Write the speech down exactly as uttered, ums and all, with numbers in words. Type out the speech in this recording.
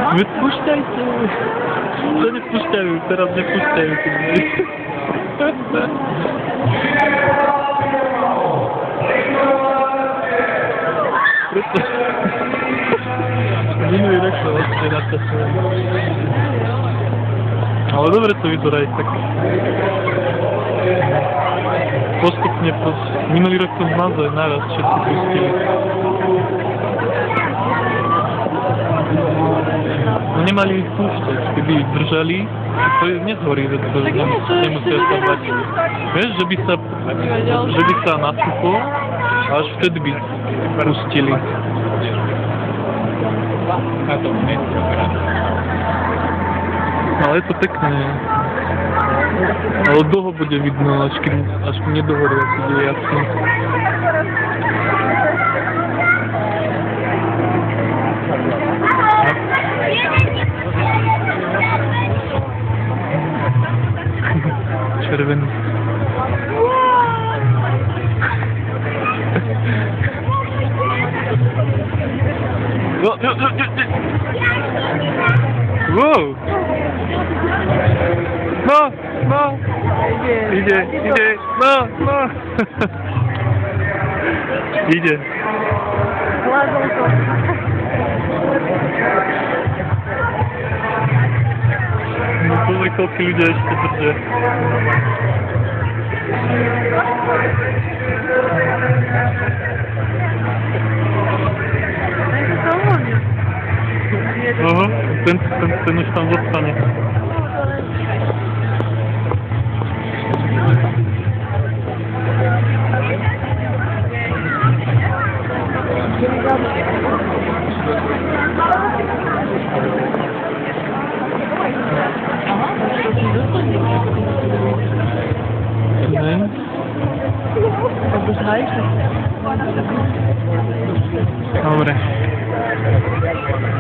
Wypuszczajcie! To nie puszczają, teraz nie puszczają. Minuj reklam odcień na czas. Ale dobre to widzę, tak postupnie po... Minulý rok to zmazali naraz, všetci pustili. No nemali ich púšťať, keby ich držali, to nezhorí, že to nemusia sa bať. Vieš, že by sa, že by sa nasúplo, až vtedy by pustili. Ale je to pekné. Ale dlho bude vidno, až kým, až kým nedohorí, až bude jasno. Červený. No, no, no, no. Wow! No, no! Idzie, idzie, no, no! Idzie. Ładzą to. No to kołki ludzie jeszcze drży. Aha, ten, ten, ten już tam zostanie. Nein. Das heißt, Dobre.